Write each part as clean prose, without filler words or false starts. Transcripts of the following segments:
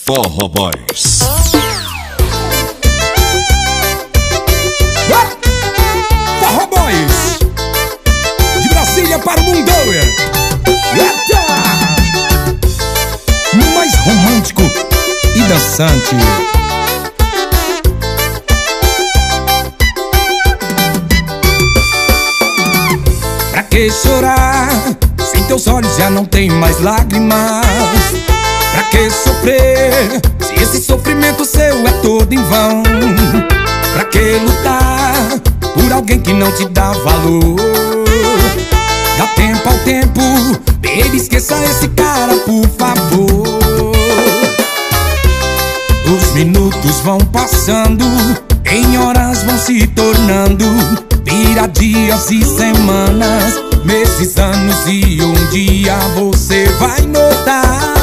Forró Boys. Forró Boys, de Brasília para o mundo. Eita! Mais romântico e dançante. Pra que chorar? Sem teus olhos já não tem mais lágrimas. Pra que sofrer? Se esse sofrimento seu é todo em vão. Pra que lutar por alguém que não te dá valor? Dá tempo ao tempo, baby, esqueça esse cara, por favor. Os minutos vão passando, em horas vão se tornando, vira dias e semanas, meses, anos, e um dia você vai notar.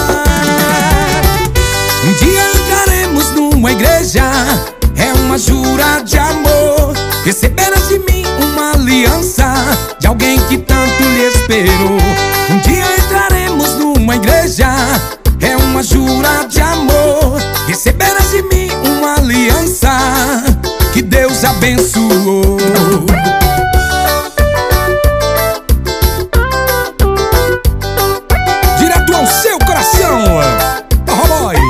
Um dia entraremos numa igreja, é uma jura de amor. Receberás de mim uma aliança de alguém que tanto lhe esperou. Um dia entraremos numa igreja, é uma jura de amor. Receberás de mim uma aliança que Deus abençoou. Direto ao seu coração, Forró Boys.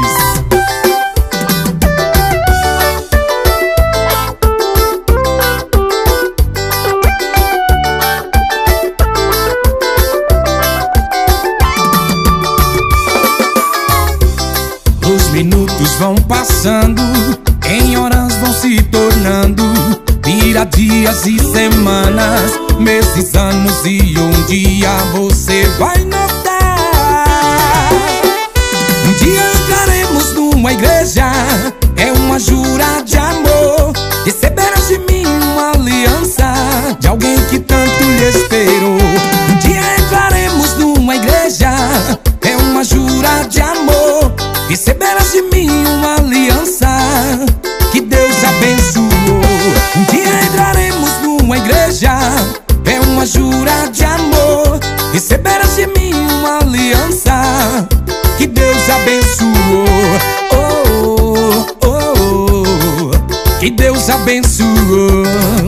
Os minutos vão passando, em horas vão se tornando, vira dias e semanas, meses, anos, e um dia você vai notar. Um dia entraremos numa igreja, é uma jura de amor. Receberás de mim uma aliança de alguém que tanto lhe esperou. Um dia entraremos numa igreja, é uma jura de amor. Receberás de mim uma aliança que Deus abençoou. Um dia entraremos numa igreja, é uma jura de amor. Receberás de mim uma aliança que Deus abençoou. Oh, oh, oh, oh, que Deus abençoou.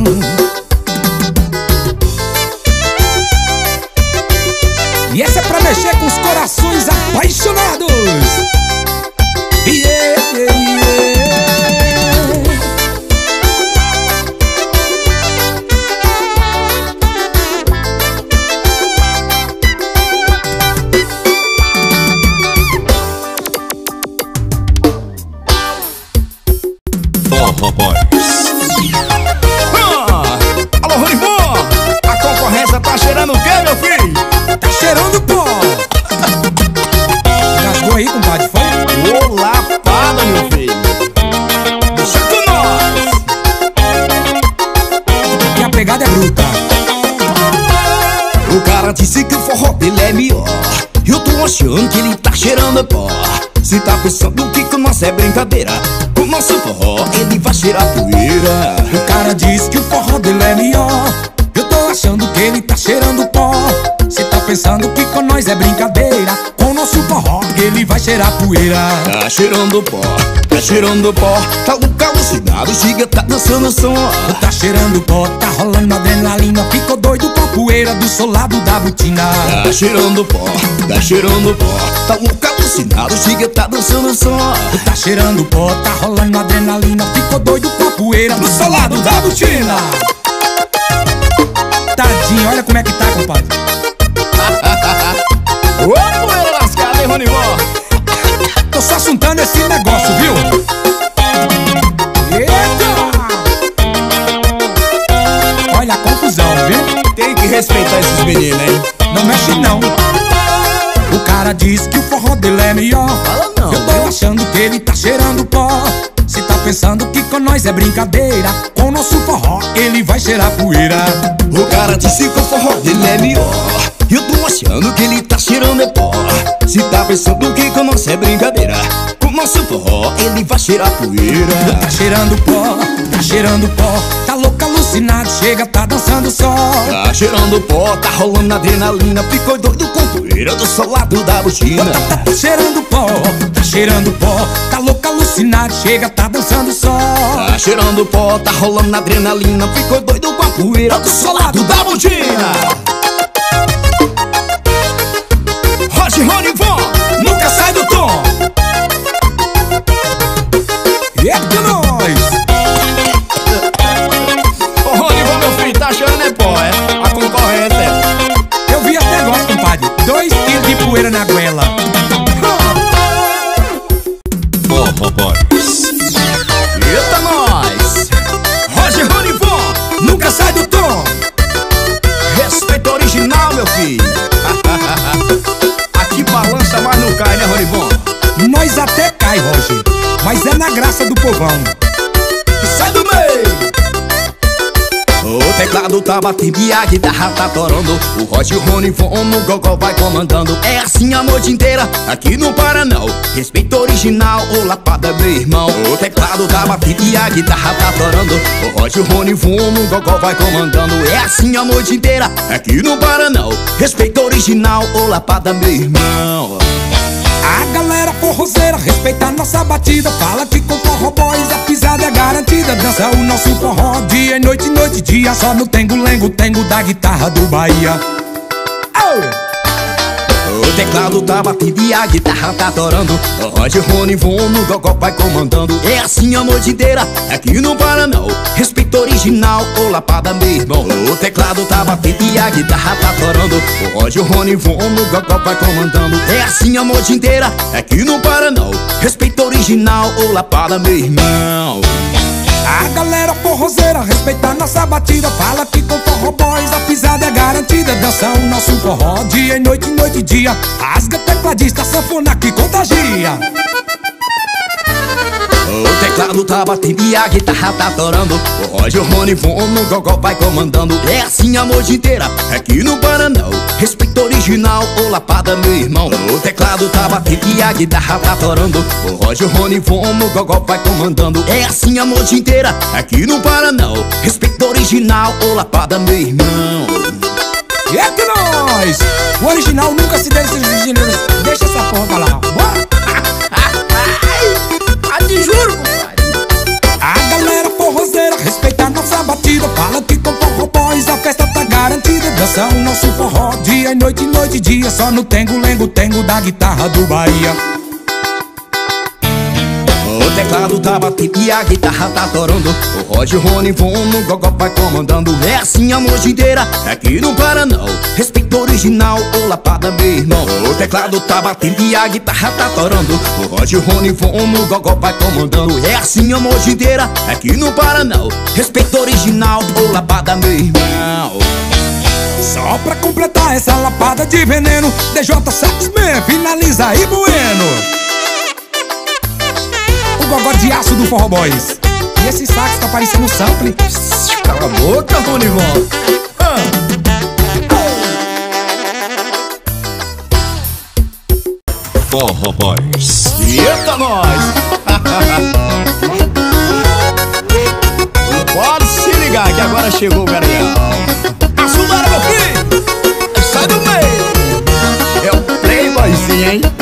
E essa é pra mexer com os corações apaixonados. Yeah, yeah, yeah. Forró Boys. Alô, Ronimon! A concorrência tá cheirando o quê, meu filho? Tá cheirando pó! Gasgou aí, compadre, foi? Ô, lapada, meu filho. Deixa com nós! Que a pegada é bruta. O cara disse que o forró dele é melhor. Eu tô achando que ele tá cheirando pó. Se tá pensando que com nós é brincadeira, com nosso forró ele vai cheirar poeira. O cara diz que o forró dele é melhor. Eu tô achando que ele tá cheirando pó. Cê tá pensando que com nós é brincadeira, com nosso forró ele vai cheirar poeira. Tá cheirando pó, tá cheirando pó. Tá louco alucinado, chega, tá dançando som. Tá cheirando pó, tá rolando adrenalina, ficou doido com a poeira do solado da botina. Tá cheirando pó, tá cheirando pó. Tá louco alucinado, chega, tá dançando som. Tá cheirando pó, tá rolando adrenalina, ficou doido com a poeira do solado da botina. Tadinho, olha como é que tá, compadre. Ô, poeira lascada, hein, Ronimon? Tô só assuntando esse negócio, viu? Eita! Olha a confusão, viu? Tem que respeitar esses meninos, hein? Não mexe não. O cara diz que o forró dele é melhor. Fala não, eu tô achando que ele tá cheirando pó. Cê tá pensando que com nós é brincadeira, com nosso forró ele vai cheirar poeira. O cara disse que o forró dele é melhor. Eu tô achando que ele tá cheirando pó. Se tá pensando que com nós é brincadeira, com nosso forró ele vai cheirar poeira. Tá cheirando pó, tá cheirando pó. Tá louca, alucinado, chega, tá dançando só. Tá cheirando pó, tá rolando adrenalina, ficou doido com poeira do seu lado da buzina. Tá cheirando pó, tá cheirando pó, tá louco, alucinado, chega, tá dançando só. Tá cheirando pó, tá rolando adrenalina, ficou doido com a poeira do seu lado da buzina. Roger Ronivon, nunca sai do tom. E é de nós. Ô Ronivon, meu filho, tá cheirando é pó, é? A concorrência. Eu vi até agora, compadre, 2 quilos de poeira na goela. Forró Boys. Eita nós! Roger Ronivon, Nunca sai do tom. respeito original, meu filho. Aqui balança, mas não cai, né, Ronivon? Nós até cai, Roger, mas é na graça do povão. Sai do meio! O teclado tá batendo e a guitarra tá torando. O Roger Ronivon no gogó vai comandando. É assim a noite inteira, aqui no Paraná. Respeito original, ô lapada, meu irmão. O teclado tá batendo e a guitarra tá torando. O Roger Ronivon no gogó vai comandando. É assim a noite inteira, aqui no Paraná. Respeito original, ô lapada, meu irmão. A galera forrozeira respeita a nossa batida. Fala que com Forró Boys a pisada é garantida. Dança o nosso forró dia e noite e dia. Só no tengo-lengo, tengo da guitarra do Bahia. O teclado tá batendo e a guitarra tá torando. O Roger Ronivon no gogó vai comandando. É assim a noite inteira, aqui no Paraná. Respeito original, ô lapada, meu irmão. O teclado tá batendo e a guitarra tá torando. O Roger Ronivon no gogó vai comandando. É assim a noite inteira, aqui no Paraná. Respeito original, ô lapada, meu irmão. A galera forrozeira respeita a nossa batida. Fala que com Forró Boys a pisada é garantida. Dança o nosso forró dia e noite e dia. Rasga tecladista, sanfona que contagia. O teclado tá batendo e a guitarra tá torando. O Roger Ronivon no gogó vai comandando. É assim a noite inteira, aqui no Paraná. Respeito original, ô lapada, meu irmão. O teclado tá batendo e a guitarra tá torando. O Roger Ronivon no gogó vai comandando. É assim a noite inteira, aqui no Paraná. Respeito original, ô lapada, meu irmão. E é que nós! O original nunca se deve ser original. Deixa essa porra pra lá. Bora! Te juro, compadre. A galera forrozeira respeita a nossa batida. Fala que com Forró Boys a festa tá garantida. Dança o nosso forró dia e noite e dia. Só no tengo-lengo, tengo da guitarra do Bahia. O teclado tá batendo e a guitarra tá torando. O Roger Ronivon no gogó vai comandando. É assim a noite inteira, aqui no Paraná. Respeito original, ô lapada, meu irmão. O teclado tá batendo e a guitarra tá torando. O Roger Ronivon no gogó vai comandando. É assim a noite inteira, aqui no Paraná. Respeito original, ô lapada, meu irmão. Só pra completar essa lapada de veneno, DJ Saxman finaliza aí, bueno. O gogó de aço do Forró Boys. E esse sax tá parecendo um sample. Cala a boca, Ronivon. Forró Boys. Eita nós! Pode se ligar que agora chegou o Gabriel. Açúcar, meu filho! Sai do meio! É o playboyzinho, hein?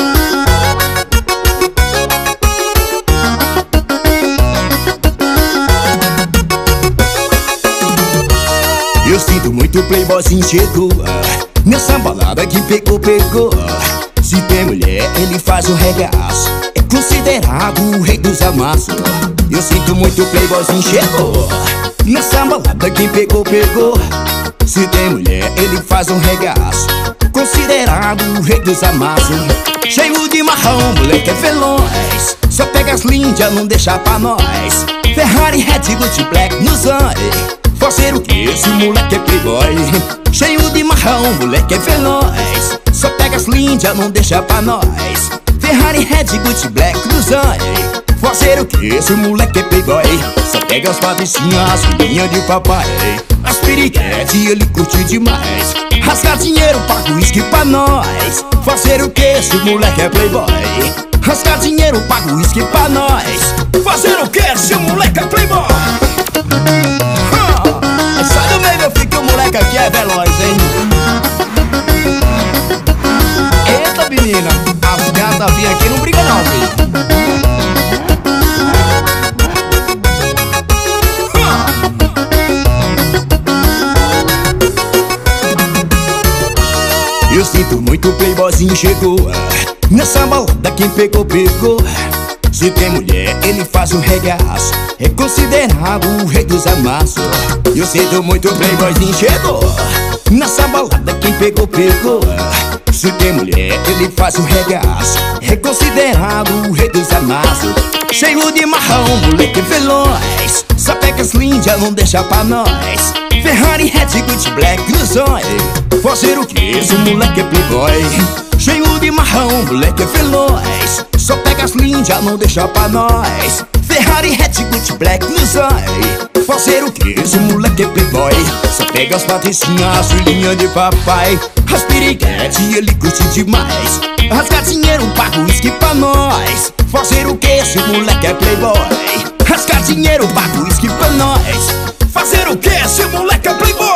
Eu sinto muito playboyzinho chegou. Nessa balada que pegou. Se tem mulher, ele faz o regaço. É considerado o rei dos amassos. Eu sinto muito playboyzinho chegou. Nessa balada quem pegou. Se tem mulher, ele faz um regaço. Considerado o rei dos amassos. Cheio de marrão, moleque é veloz. Só pega as lindas, não deixa pra nós. Ferrari, Red, Gucci, Black nos olhos. Fazer o que? Esse moleque é playboy. Cheio de marrão, moleque é veloz. Só pega as lindas, não deixa pra nós. Ferrari, Red, Gucci, Black nos olhos. Fazer o que? Esse moleque é playboy. Só pega as patricinhas, as filhinhas de papai. As periquetes, ele curte demais. Rasgar dinheiro, paga uísque pra nós. Fazer o que? Esse moleque é playboy. Rasgar dinheiro, paga uísque pra nós. Fazer o que? Esse moleque é playboy. novinha aqui não briga não, filho. Eu sinto muito, o playboyzinho chegou. Nessa balada quem pegou, pegou. Se tem mulher, ele faz um regaço. É considerado o rei dos amassos. Eu sinto muito, o playboyzinho chegou. Nessa balada quem pegou, pegou. Se tem mulher, ele faz um regaço. É considerado o rei dos amassos. Cheio de marrão, moleque veloz. Só pega as lindas, não deixa pra nós. Ferrari, Red, Gucci, Black nos olhos. Fazer o que? Esse moleque é playboy. Cheio de marrão, moleque é veloz. Só pega as lindas, não deixa pra nós. Ferrari, Red, Gucci, Black nos olhos. Fazer o que? Esse moleque é playboy. Só pega as patricinhas, as filhinhas de papai. As piriguetes, ele curte demais. Rasga dinheiro, paga uísque pra nós. Fazer o que? Esse moleque é playboy. Rasga dinheiro, paga uísque pra nós. Fazer o que? Esse moleque é playboy.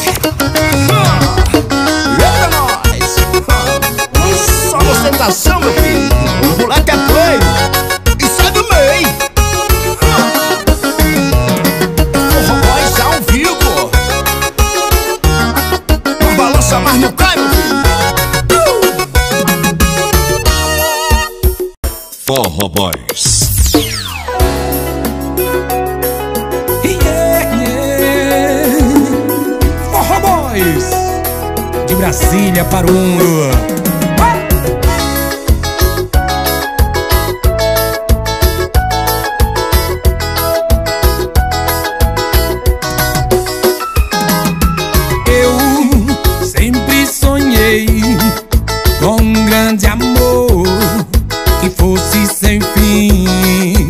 Eita nós. Só ostentação, meu filho. O moleque é play. E sai do meio. Forró Boys ao vivo. Não balança, mas não cai, meu filho. Forró Boys. Forró Boys de Brasília para o mundo. Eu sempre sonhei com um grande amor que fosse sem fim.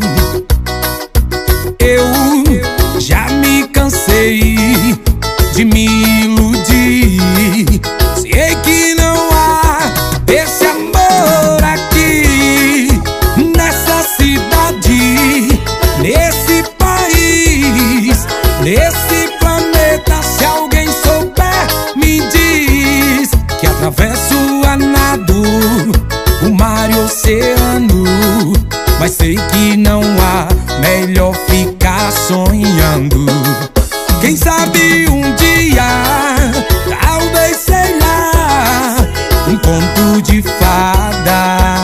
Eu já me cansei de me iludir. Sei que não há esse amor aqui, nessa cidade, nesse país, nesse planeta. Se alguém souber, me diz que atravesso a nado o mar e o oceano, mas sei que não há, melhor ficar sonhando. Quem sabe um dia, talvez, sei lá, um conto de fadas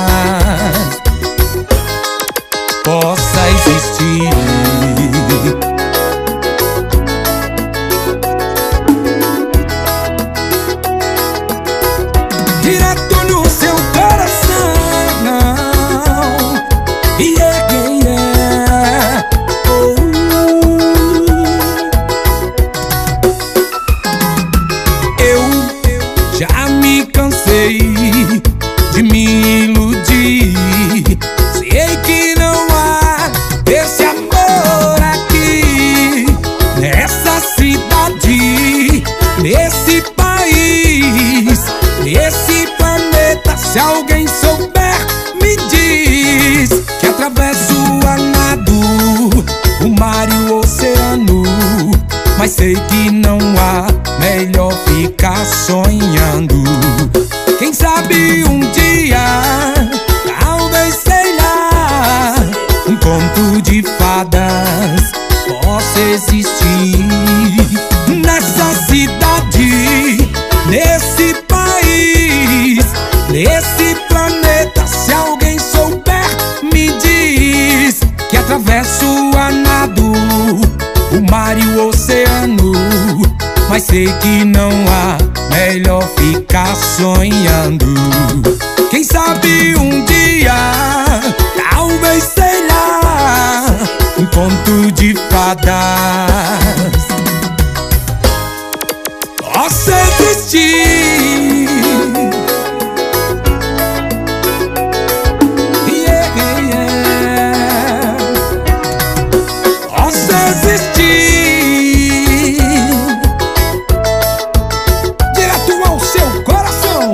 possa existir. Direto no seu coração. Yeah, yeah. Oh. Eu já me cansei de me iludir. Sei que não há esse amor aqui, nessa cidade, nesse país, nesse planeta. Se alguém souber, me diz que atravesso a nado o mar e o oceano, mas sei que não há, melhor ficar sonhando. Quem sabe um dia, talvez, sei lá, um conto de fadas possa existir nessa cidade, nesse país, nesse planeta. Se alguém souber, me diz que atravesso a nado o mar e o oceano, mas sei que não há, melhor ficar sonhando. Quem sabe um dia, talvez, sei lá, um conto de fadas possa existir. Yeah, yeah. Possa existir. Direto ao seu coração.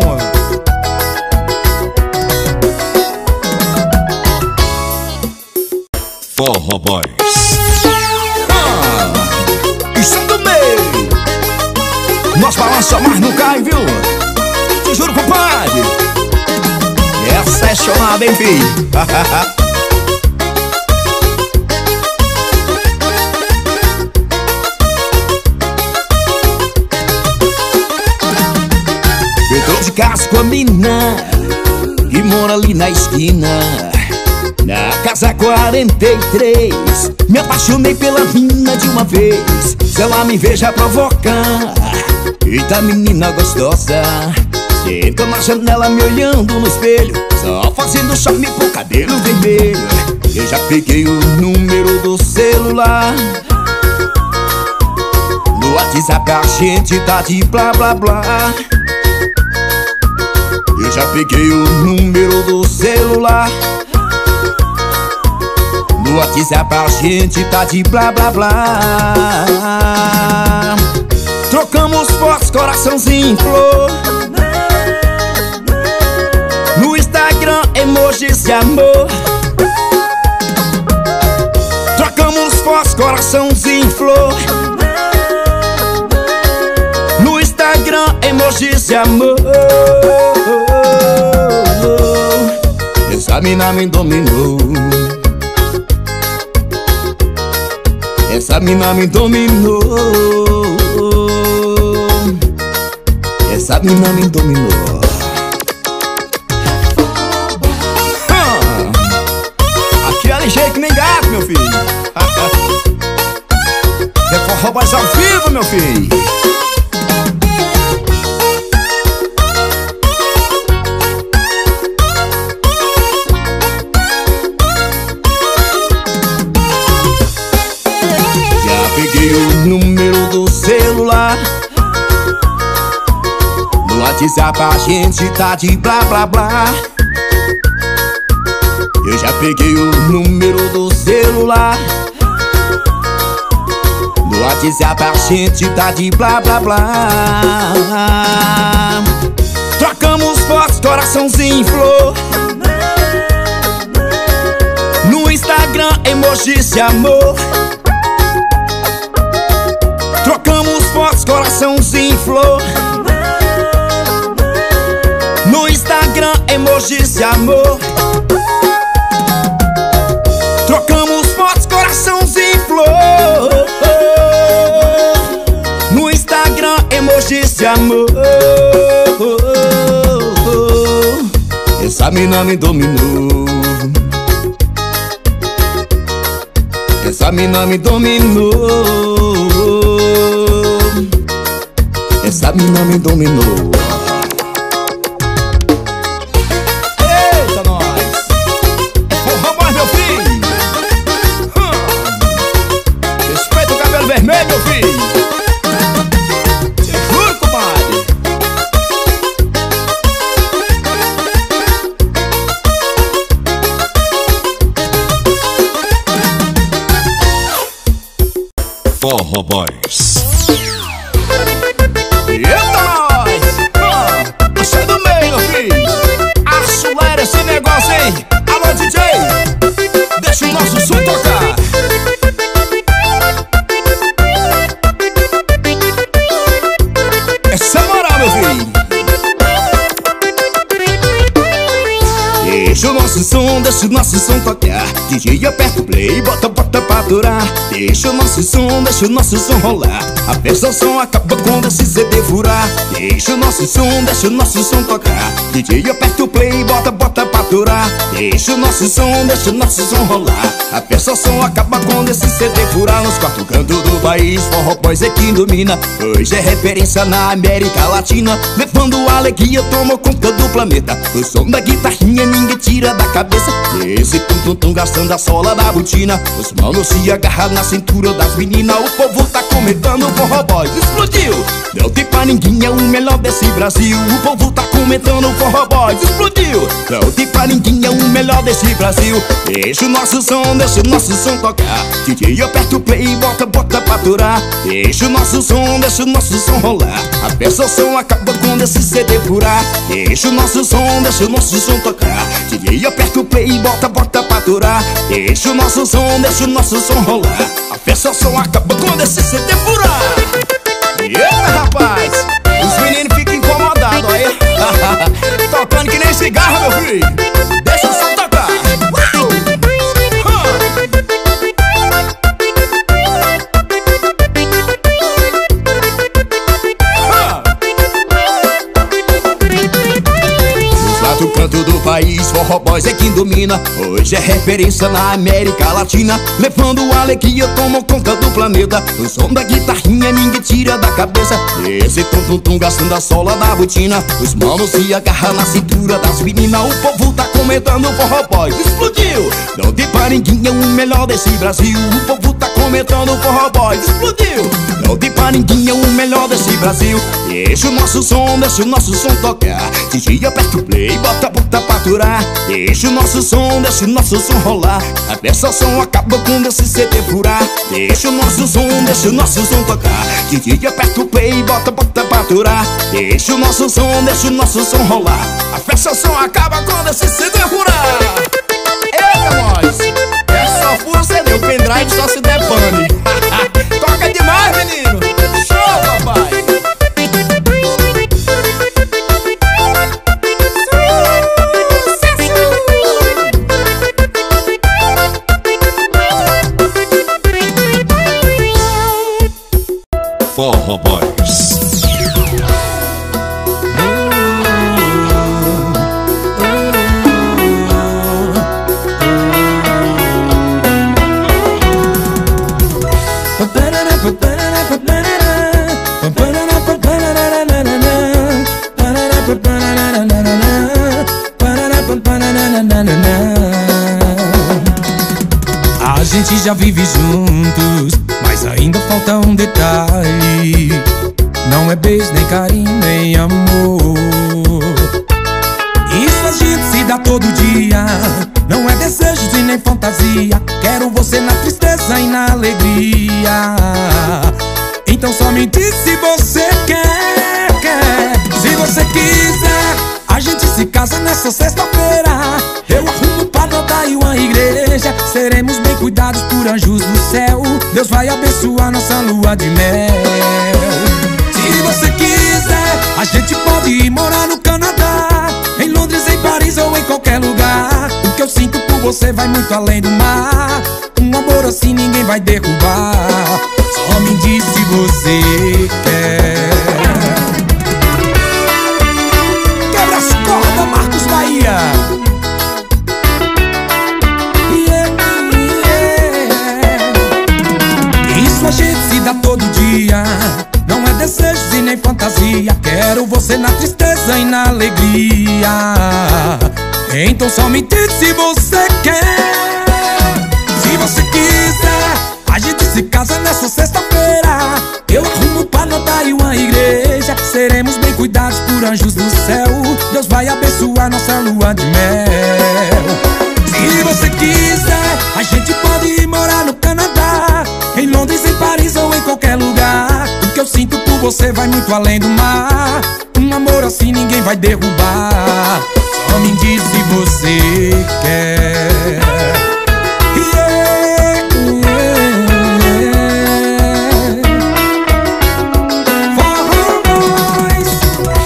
Forró Boys. Isso do meio. Nós balança, mas não cai, viu? Te juro, compadre. Excepcionado, hein, filho? Eu tô de casa com a mina que mora ali na esquina, na casa 43. Me apaixonei pela mina de uma vez. Se ela me vê já provocar. Eita, menina gostosa, senta na janela me olhando no espelho, só fazendo charme pro cabelo vermelho. Eu já peguei o número do celular, no WhatsApp a gente tá de blá blá blá. Eu já peguei o número do celular, no WhatsApp a gente tá de blá blá blá. Trocamos fotos, coraçãozinho, flor. No Instagram, emojis de amor. Trocamos fotos, coraçãozinho, flor. No Instagram, emojis de amor. Essa mina me dominou. Essa mina me dominou. Essa mina me dominou. Aqui é ligeiro que nem gato, meu filho. É Forró Boys ao vivo, meu filho. Já peguei o número do celular, no WhatsApp a gente tá de blá blá blá. Eu já peguei o número do celular, no WhatsApp a gente tá de blá blá blá. Trocamos fotos, coraçãozinho, flor. No Instagram, emojis de amor. Trocamos fotos, coraçãozinho, flor. No Instagram, emojis de amor. Trocamos fotos, coraçãozinho, flor. No Instagram, emojis de amor. Essa mina me dominou. Essa mina me dominou. Essa mina me dominou. Eita, nós! É Forró Boys, meu filho! Respeita o cabelo vermelho, meu filho! Segura, compadre! Forró Boys. Eita, nós! Achei do meio, meu filho! Acelera esse negócio, hein? Alô, DJ! Deixa o nosso som tocar! Essa é a moral, meu filho! Deixa o nosso som tocar. DJ aperta o play, bota pra durar. Deixa o nosso som rolar. A prestação acaba quando esse CD furar. Deixa o nosso som tocar. DJ aperta o play, bota pra durar. Deixa o nosso som rolar. A prestação acaba quando esse CD furar. Nos quatro cantos do país, Forró Boys é quem domina. Hoje é referência na América Latina, levando alegria, tomou conta do planeta. O som da guitarrinha ninguém tira da cabeça. Esse tum-tum-tum gastando a sola da botina. Os manos se agarram na cintura das meninas. O povo tá comentando, o Forró Boys explodiu. Não tem pra ninguém, é o melhor desse Brasil. O povo tá comentando, o Forró Boys explodiu. Não tem pra ninguém, é o melhor desse Brasil. Deixa o nosso som tocar. DJ aperta o play e bota pra durar. Deixa o nosso som rolar. A prestação acaba quando esse CD furar. Deixa o nosso som tocar. DJ aperta o play e bota pra durar. Deixa o nosso som rolar. A prestação acaba quando esse CD furar. Eita, rapaz, os meninos ficam incomodados aí. Tocando que nem sem cigarro, meu filho. Deixa o som tocar. Do canto do país, Forró Boys é quem domina. Hoje é referência na América Latina, levando alegria, tomam conta do planeta. O som da guitarrinha ninguém tira da cabeça. Esse tum-tum-tum gastando a sola da botina. Os manos se agarram na cintura das meninas. O povo tá comentando o Forró Boys. Explodiu! Não tem pra ninguém, é o melhor desse Brasil. O povo tá comentando o Forró Boys. Explodiu! Não tem pra ninguém, é o melhor desse Brasil. Deixa o nosso som tocar. DJ aperta o play, bota pra aturar. Deixa o nosso som rolar. Até essa som acaba quando esse CD furar. Deixa o nosso som tocar. DJ aperta o play, bota pra aturar. Deixa o nosso som rolar. A festa som acaba quando esse CD furar. Eita, nós! É só full CD, o pendrive só se der pane. Toca demais, menino! Show, papai! Forró Boys. A gente já vive juntos, mas ainda falta um detalhe. Não é beijo, nem carinho, nem amor. Isso a gente se dá todo dia. Não é desejos e nem fantasia. Quero você na tristeza e na alegria. Então só me diz se você quer. Se você quiser, a gente se casa nessa sexta-feira. Eu arrumo pra nota e uma igreja. Seremos bem cuidados por anjos do céu. Deus vai abençoar nossa lua de mel. Se você quiser, a gente pode ir morar no Canadá, em Londres, em Paris ou em qualquer lugar. O que eu sinto por você vai muito além do mar. Um amor assim ninguém vai derrubar. Só me diz se você quer. Quebra as cordas, Marcos Bahia. Isso a gente se dá todo dia. Não é desejos e nem fantasia. Quero você na tristeza e na alegria. Então só me diz se você quer. Se você quiser, a gente se casa nessa sexta-feira. Eu arrumo pra nota e uma igreja. Seremos bem cuidados por anjos do céu. Deus vai abençoar nossa lua de mel. Se você quiser, a gente pode ir morar no Canadá, em Londres, em Paris ou em qualquer lugar. O que eu sinto por você vai muito além do mar. Um amor assim ninguém vai derrubar. Só me diz se você quer. Forró Boys.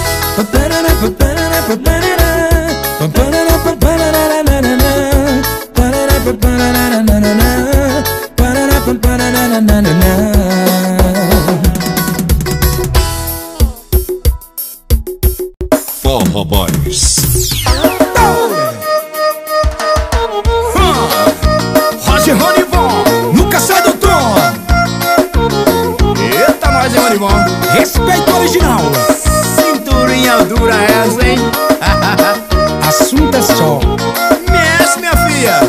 Forró Boys. Roger Ronivon, Nunca sai do tom. eita, nós é Ronivon. Respeito original. Cinturinha dura essa, hein? Assunto é só. Mexe, minha filha.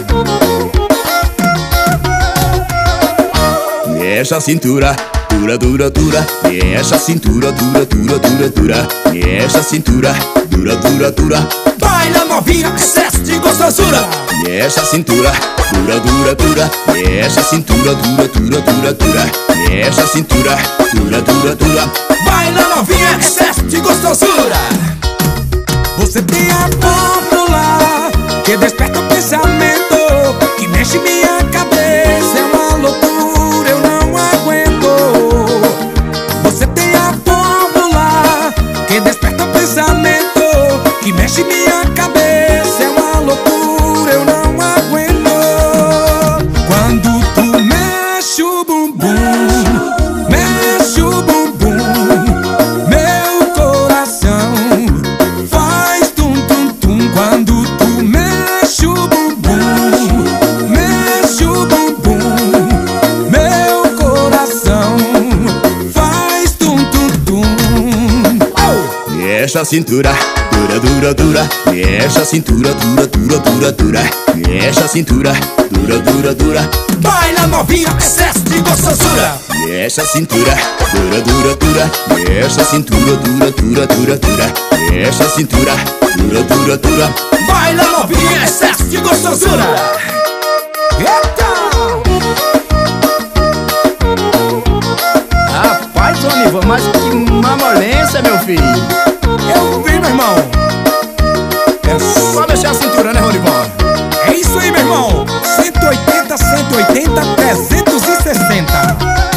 Mexe a cintura, dura, dura, dura. Mexe a cintura, dura, dura, dura, dura. Mexe a cintura, dura, dura, dura. Baila novinha, excesso de gostosura. Mexe a cintura, dura, dura, dura. Mexe a cintura, dura, dura, dura, dura. Mexe a cintura, dura, dura, dura. Baila novinha, excesso de gostosura. Você tem a fórmula que desperta o pensamento, que mexe minha cabeça. É uma loucura, eu não aguento. Você tem a fórmula que desperta o pensamento, que mexe minha cabeça. mexe a cintura, dura, dura, dura. Mexe a cintura, dura, dura, dura, dura. Mexe a cintura, dura, dura, dura. Baila novinha, excesso de gostosura. Mexe a cintura, dura, dura, dura. Mexe a cintura, dura, dura, dura, dura. Mexe a cintura, dura, dura, dura. Baila novinha, excesso de gostosura. Eita! Rapaz, Ronivan, mas que mamolência, meu filho. Eu vi, meu irmão. Só mexer a cintura, né, Ronivan? É isso aí, meu irmão. 180, 180, 360.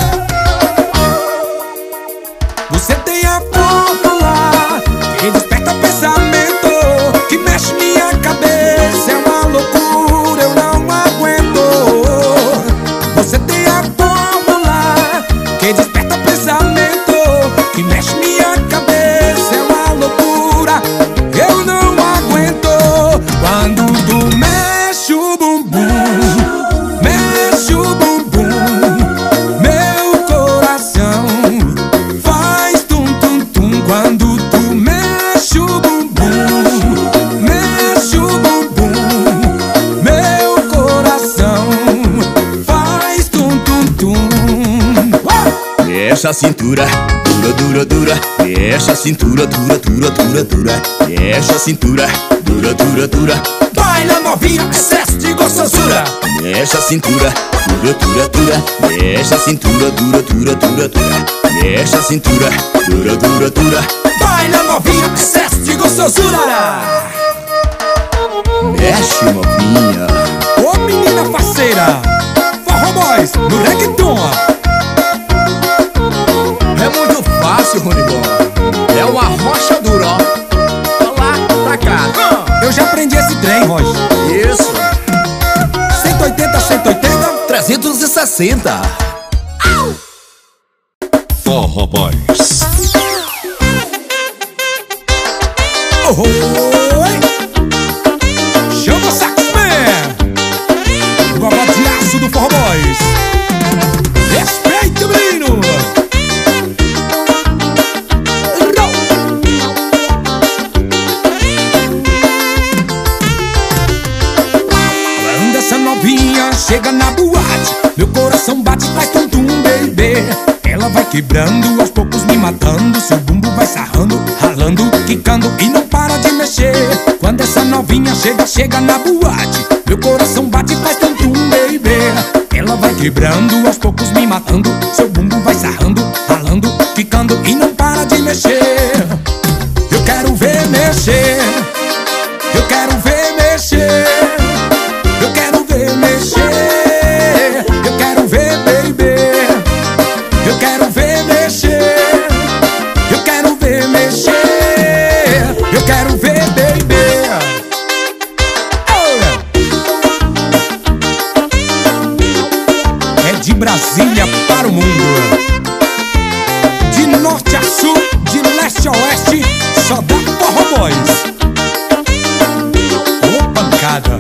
Você tem a fórmula que desperta pensamento, que mexe minha cabeça. É uma loucura, eu não aguento. Você tem a fórmula que desperta pensamento, que mexe minha cabeça. É uma loucura, eu não aguento. Quando tu mexe o bumbum, mexe o bumbum, meu coração faz tum tum tum. Quando tu mexe o bumbum, mexe o bumbum, meu coração faz tum tum tum. Mexe a cintura, dura, dura, dura. Mexe a cintura, dura, dura, dura, dura. Mexe a cintura, dura, dura, dura. Baila novinha, excesso de gostosura. Mexe a cintura, dura, dura, dura. Mexe a cintura, dura, dura, dura, dura. Mexe a cintura, dura, dura, dura. Baila novinha, excesso de gostosura. Mexe, novinha. Ô menina faceira, Forró Boys no reggaeton. É muito fácil, Ronivan. É uma rocha dura, ó. Pra lá, pra cá. Eu já aprendi esse trem, Roger. Isso. 180, 180, 360. Forró Boys. Oi! Chama o Saxman! Gogó de aço do Forró Boys. Respeita, menino! Quando essa novinha chega na boate, meu coração bate, faz tum-tum, baby. Ela vai quebrando, aos poucos me matando. Seu bumbo vai sarrando, ralando, quicando e não para de mexer. Quando essa novinha chega na boate, meu coração bate, faz tum-tum, baby. Ela vai quebrando, aos poucos me matando. Seu bumbo vai sarrando, ralando, quicando e não para de mexer. Eu quero ver mexer. Eu quero ver mexer. Eu quero ver mexer. Eu quero ver, baby. Eu quero ver mexer. Eu quero ver mexer. Eu quero ver, baby. É de Brasília para o mundo, de norte a sul, de leste a oeste, só dá Forró Boys. Ô pancada.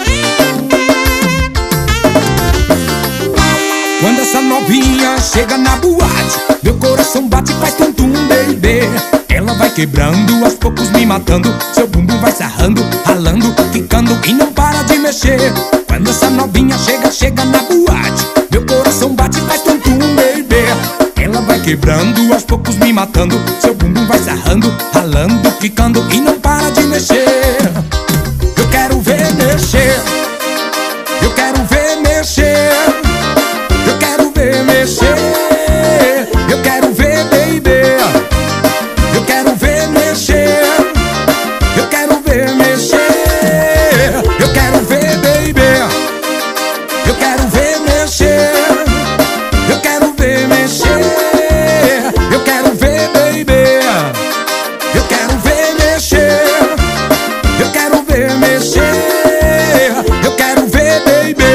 Quando essa novinha chega na boate, meu coração bate, faz tum-tum, baby. Ela vai quebrando, aos poucos me matando. Seu bumbum vai sarrando, ralando, quicando e não para de mexer. Quando essa novinha chega na boate, meu coração bate, faz tum-tum, baby. Ela vai quebrando, aos poucos me matando. Seu bumbum vai sarrando, ralando, quicando e não para de mexer. Eu quero ver mexer. Eu quero ver mexer. Eu quero ver mexer. Eu quero ver, baby. Eu quero ver mexer. Eu quero ver mexer. Eu quero ver, baby. Eu quero ver mexer. Eu quero ver mexer. Eu quero ver, baby. Eu quero ver mexer. Eu quero ver mexer. Eu quero ver, baby.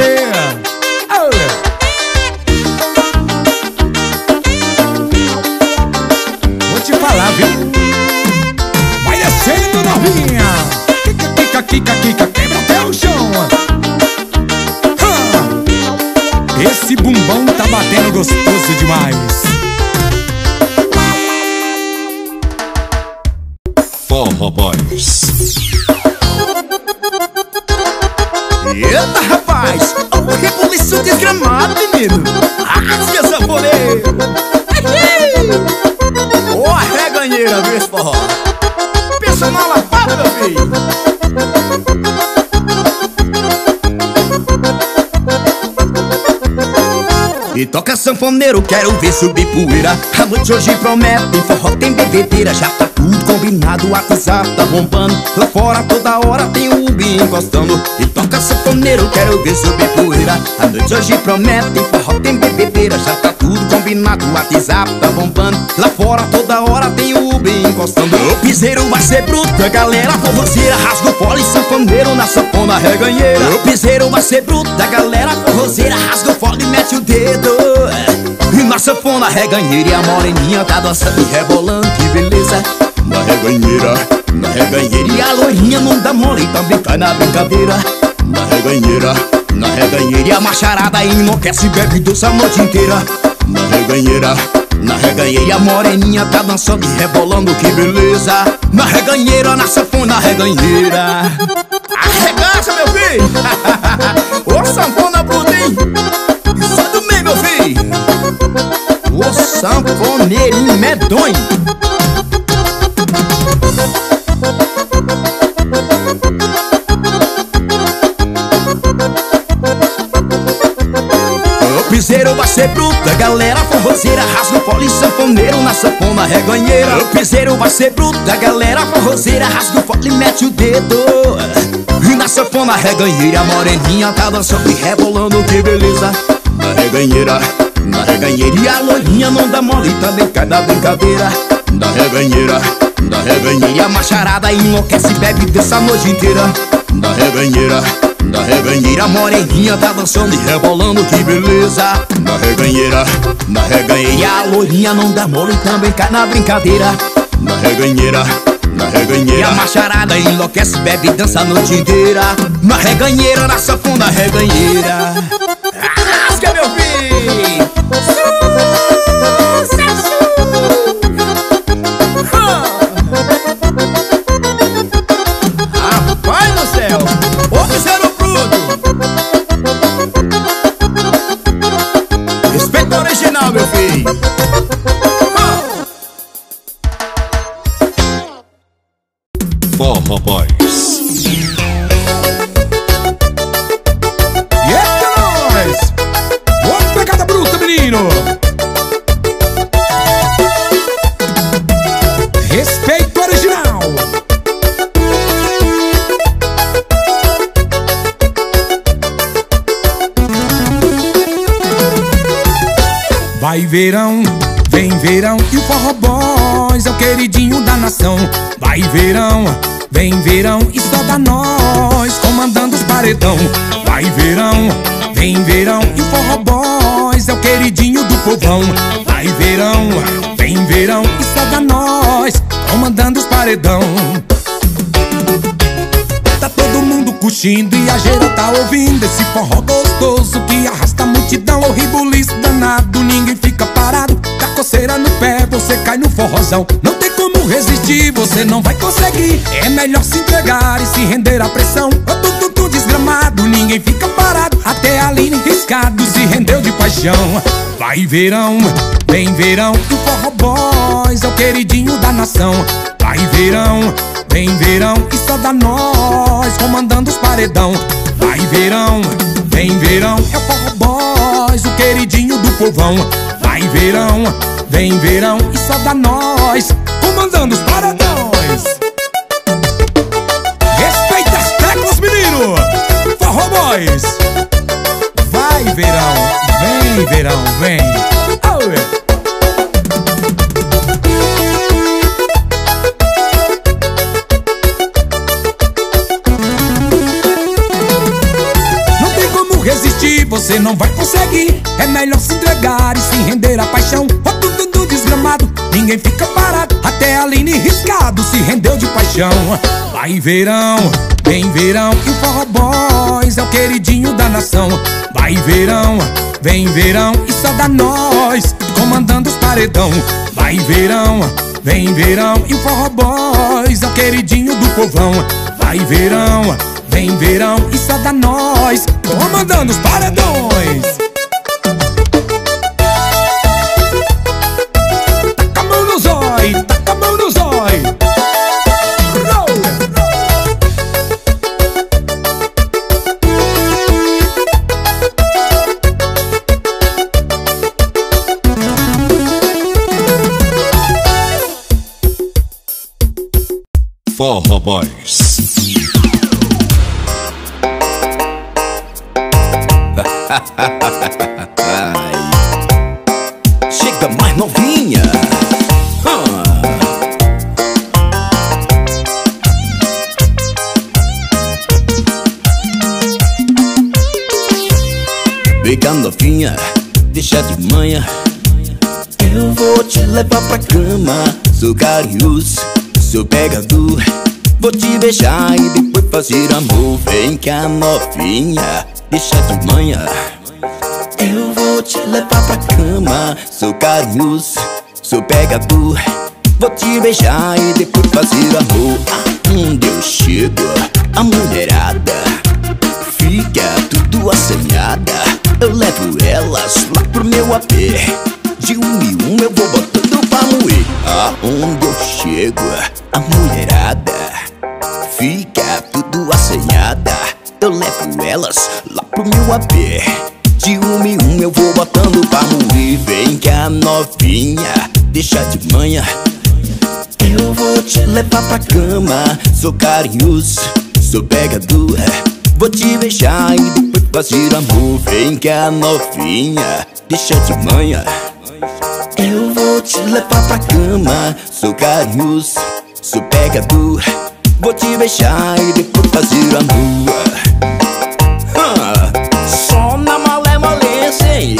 Vou te falar, viu? Vai descendo, novinha. Quica, quica, quica, quebra até o chão. Esse bumbão tá batendo gostoso demais. Forró Boys. Eita, rapaz, o rebuliço desgramado, menino. Rasga, sanfoneiro. Ô, a reganheira desse forró. Pensa na lapada, meu filho. E toca sanfoneiro, quero ver subir poeira. A noite hoje promete, forró tem bebedeira. Já tá tudo combinado, o WhatsApp tá bombando. Lá fora toda hora tem o Ubi encostando. E toca sanfoneiro, quero ver subir poeira. A noite hoje promete, forró tem bebedeira. Já tá tudo combinado, o WhatsApp tá bombando. Lá fora toda hora tem o Ubi encostando. O piseiro vai ser bruto, a galera forrozeira. Rasga o fole, sanfoneiro na sanfona reganheira. O piseiro vai ser bruto, a galera forrozeira. Rasga o fole e mete o dedo. E na sanfona reganheira, e a moreninha tá dançando e rebolando, que beleza. Na reganheira, e a loirinha não dá mole, também cai na brincadeira. Na reganheira, e a macharada enlouquece, bebe doce a noite inteira. Na reganheira, e a moreninha tá dançando e rebolando, que beleza. Na reganheira, na sanfona reganheira. Arregaça, meu filho. Ô sanfona bruta, hein? Só do meio, meu filho. O sanfoneirinho medonho. O piseiro vai ser bruto, a galera forrozeira. Rasga o fole, sanfoneiro na sanfona reganheira. O piseiro vai ser bruto, a galera forrozeira. Rasga o fole e mete o dedo. E na sanfona reganheira, a moreninha tá dançando e rebolando, que beleza. Na reganheira, e a loirinha não dá mole, também cai na brincadeira. Na reganheira, e a macharada enlouquece, bebe dessa noite inteira. Na reganheira, a moreninha tá dançando e rebolando, que beleza. Na reganheira, e a loirinha não dá mole, também cai na brincadeira. Na reganheira, e a macharada enlouquece, bebe e dança a noite inteira. Na reganheira, na sanfona reganheira. Rasga, meu filho! Sucesso! Rapaz do céu! Ô piseiro bruto! Respeito original, meu filho! Forró Boys. Eita, nós! Ô, pegada bruta, menino! Respeito original! Vai verão, vem verão, e o Forró Boys é o queridinho da nação. Vai verão, vem verão, e só dá nós comandando os paredão. Vai verão, vem verão, e o Forró Boys é o queridinho do povão. Vai verão, vem verão, e só dá nós comandando os paredão. Tá todo mundo curtindo e a geral tá ouvindo esse forró gostoso que arrasta a multidão. O ribuliço danado, ninguém fica parado. Dá coceira no pé, você cai no forrozão. Não tem como resistir, você não vai conseguir. É melhor se entregar e se render à pressão. Tudo desgramado, ninguém fica parado. Até a Aline Riscado se rendeu de paixão. Vai verão, vem verão, e o Forró Boys é o queridinho da nação. Vai verão, vem verão, e só dá nós comandando os paredão. Vai verão, vem verão, é o Forró Boys, o queridinho do povão. Vai verão, vem verão, e só dá nós comandando os paredões. Respeita as teclas, menino! Forró Boys! Vai verão, vem! Oh, yeah. Resistir, você não vai conseguir. É melhor se entregar e se render à paixão. Tudo desgramado, ninguém fica parado. Até a Aline Riscado se rendeu de paixão. Vai verão, vem verão, e o Forró Boys é o queridinho da nação. Vai verão, vem verão, e só dá nós comandando os paredão. Vai verão, vem verão e o Forró Boys é o queridinho do povão. Vai verão, vem verão e só dá nós comandando os paredões. Taca a mão no zói, taca a mão no zói. Forró Boys. Chega mais novinha. Vem novinha, deixa de manhã. Eu vou te levar pra cama. Sou carinhoso, sou pegador. Vou te beijar e depois fazer amor. Vem cá novinha, deixa de manhã. Eu vou te levar pra cama. Sou carinhoso, sou pegador. Vou te beijar e depois fazer amor. Aonde eu chego, a mulherada fica tudo assanhada. Eu levo elas lá pro meu AP. De um em um eu vou botando pra moer. Aonde eu chego, a mulherada fica tudo assanhada. Eu levo elas lá pro meu AP. De um em um eu vou botando pra moer. Vem cá novinha, deixa de manhã. Eu vou te levar pra cama. Sou carinhoso, sou pegador. Vou te beijar e depois fazer amor. Vem cá novinha, deixa de manhã. Eu vou te levar pra cama. Sou carinhoso, sou pegador. Vou te beijar e depois fazer amor. Só na malemolência, hein?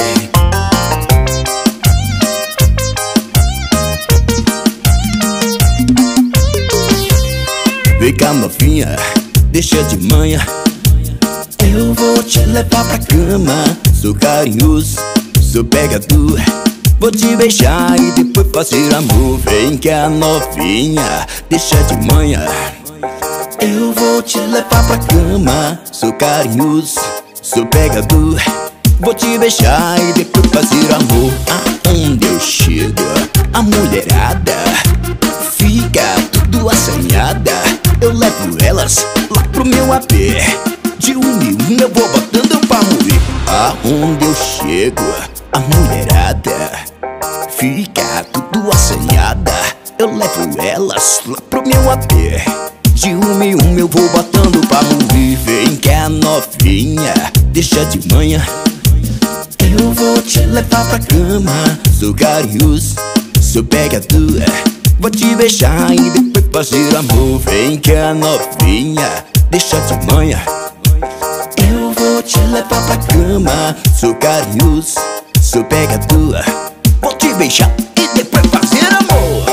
Vem cá novinha, deixa de manhã. Eu vou te levar pra cama. Sou carinhoso, sou pegador. Vou te beijar e depois fazer amor. Vem cá novinha, deixa de manhã. Eu vou te levar pra cama. Sou carinhoso, sou pegador. Vou te beijar e depois fazer amor. Aonde eu chego, a mulherada fica tudo assanhada. Eu levo elas lá pro meu AP. De um em um eu vou botando pra moer. Aonde eu chego, a mulherada fica tudo assanhada. Eu levo elas lá pro meu AP. De um em um eu vou botando pra moer. Vem cá novinha, deixa de manhã. Eu vou te levar pra cama. Sou carinhoso, sou pegador. Vou te beijar e depois fazer amor. Vem cá novinha, deixa de manhã. Eu vou te levar pra cama. Sou carinhoso, sou pegador. Vou te beijar e depois fazer amor.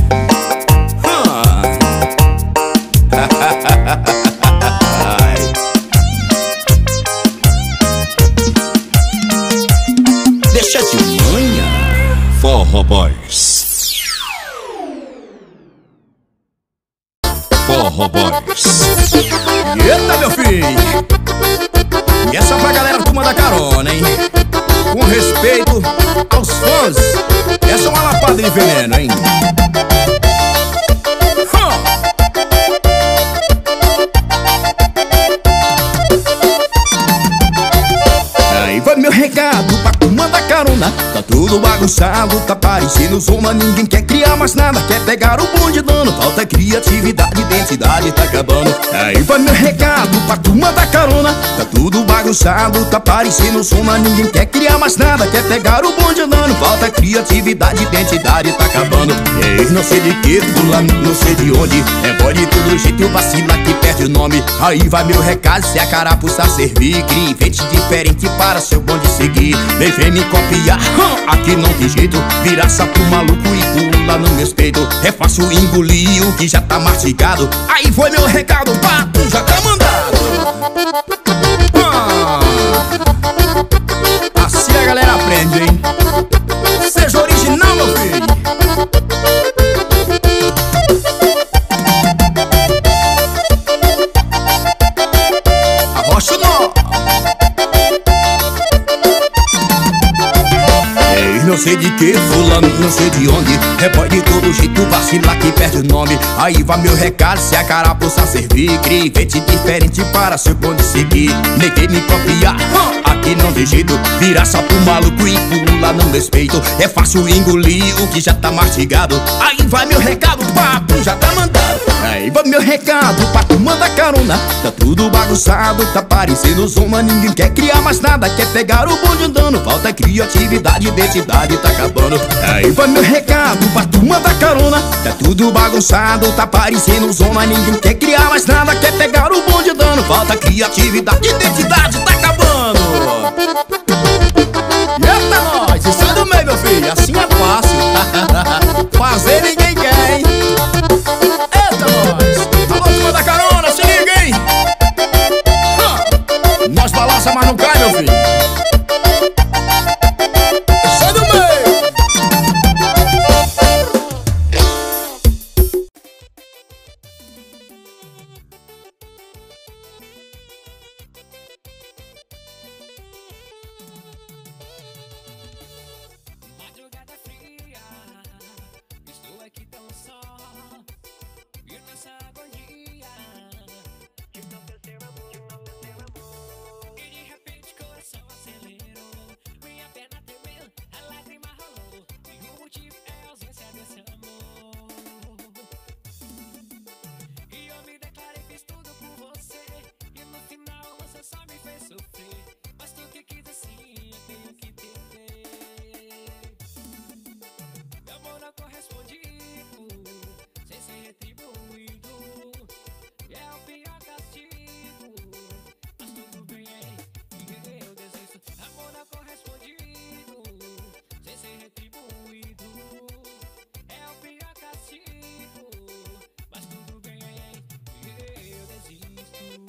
Deixa de manhã. Forró Boys. Forró Boys. Eita meu filho. E essa pra galera turma da carona, hein? Com respeito aos fãs. Essa é uma lapada de veneno, hein? Aí vai meu recado pra turma da carona. Tá tudo bagunçado, tá parecendo zona. Ninguém quer criar mais nada, quer pegar o bonde dando. Falta criatividade, identidade tá acabando. Aí vai meu recado pra turma da carona. Tá tudo bagunçado, tá parecendo zona. Ninguém quer criar mais nada, quer pegar o bonde dando. Falta criatividade, identidade tá acabando. Ei, não sei de que, fulano, não sei de onde. É boy de todo jeito, vacila que perde o nome. Aí vai meu recado, se a carapuça servir. Crie invente diferente para seu bonde seguir. Vem me copiar, aqui não tem jeito. Vira sapo maluco e pula no meu peito. É fácil engolir o que já tá mastigado. Aí foi meu recado, pá, já tá mandado. Assim a galera aprende, hein? Seja original, meu filho. sei de que, fulano não sei de onde. É boy de todo jeito, vacila que perde o nome. Aí vai meu recado, se a carapuça servir. Crie gente diferente para seu ponto de seguir. Neguei me copiar, aqui não tem jeito. Virar sapo maluco e pula no respeito. É fácil engolir o que já tá mastigado. Aí vai meu recado, papo já tá mandado. Aí vai meu recado, papo manda carona. Tá tudo bagunçado, tá parecendo zona. Ninguém quer criar mais nada, quer pegar o bonde andando. Falta criatividade, identidade tá acabando. Aí vai meu recado, papo manda carona. Tá tudo bagunçado, tá parecendo zona. Ninguém quer criar mais nada, quer pegar o bonde andando. Falta criatividade, identidade tá acabando. Eita nós, isso é do meio, meu filho, assim é fácil. Fazer ninguém quer, hein? Eita nós, alô, turma da carona, se liga, hein? Nós balança, mas não cai, meu filho. Isso é do meio. Madrugada fria, estou aqui tão só. E nessa agonia que não quer ter amor. E de repente coração acelerou, minha perna tremeu, a lágrima rolou. E o motivo é a ausência desse amor. E eu me declarei, fiz tudo por você. E no final você só me fez sofrer. Mas tu que quis assim, eu tenho que entender. Meu amor não correspondido, sem ser retribuído, é o pior castigo. Mas tudo bem, eu desisto. Amor não correspondido, sem ser retribuído, é o pior castigo. Mas tudo bem, eu desisto.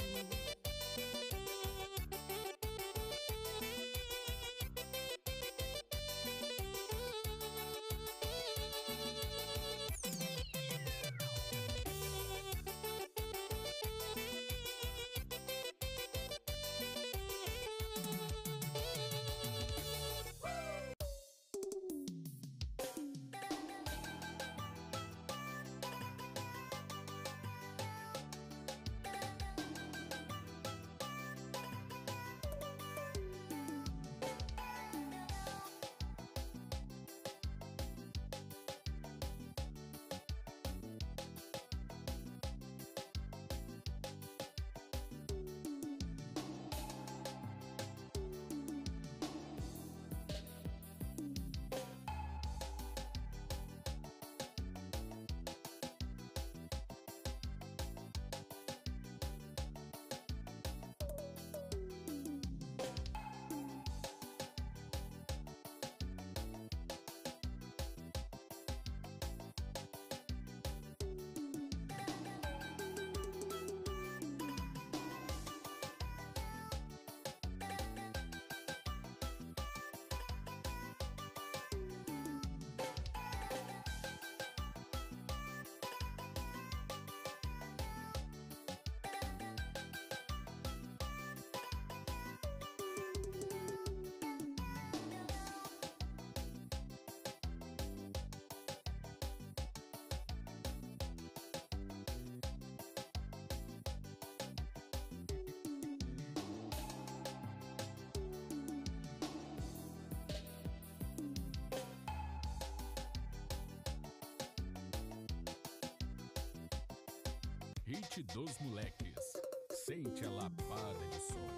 Hit dos moleques. Sente a lapada de som.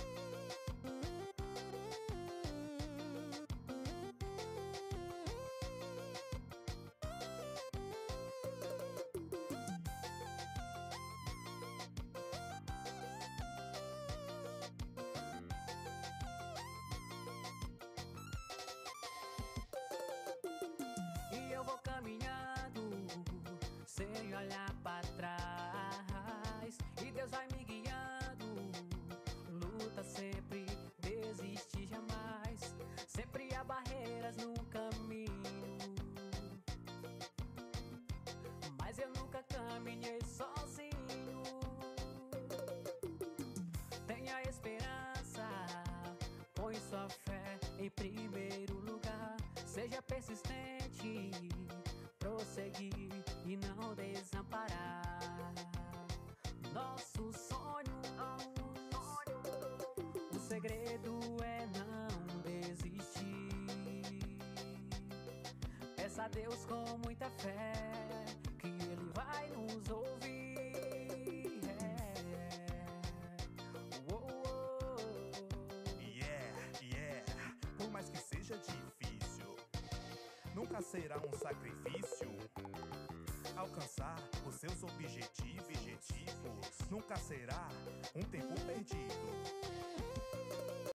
E eu vou caminhando sem olhar pra trás, e Deus vai me guiando. Luta sempre, desiste jamais. Sempre há barreiras no caminho, mas eu nunca caminhei sozinho. Tenha esperança, põe sua fé em primeiro lugar. Seja persistente, prosseguir e não desamparar nosso sonho. O segredo é não desistir. Peça a Deus com muita fé que Ele vai nos ouvir. Por mais que seja difícil, nunca será um sacrifício alcançar os seus objetivos. Nunca será um tempo perdido.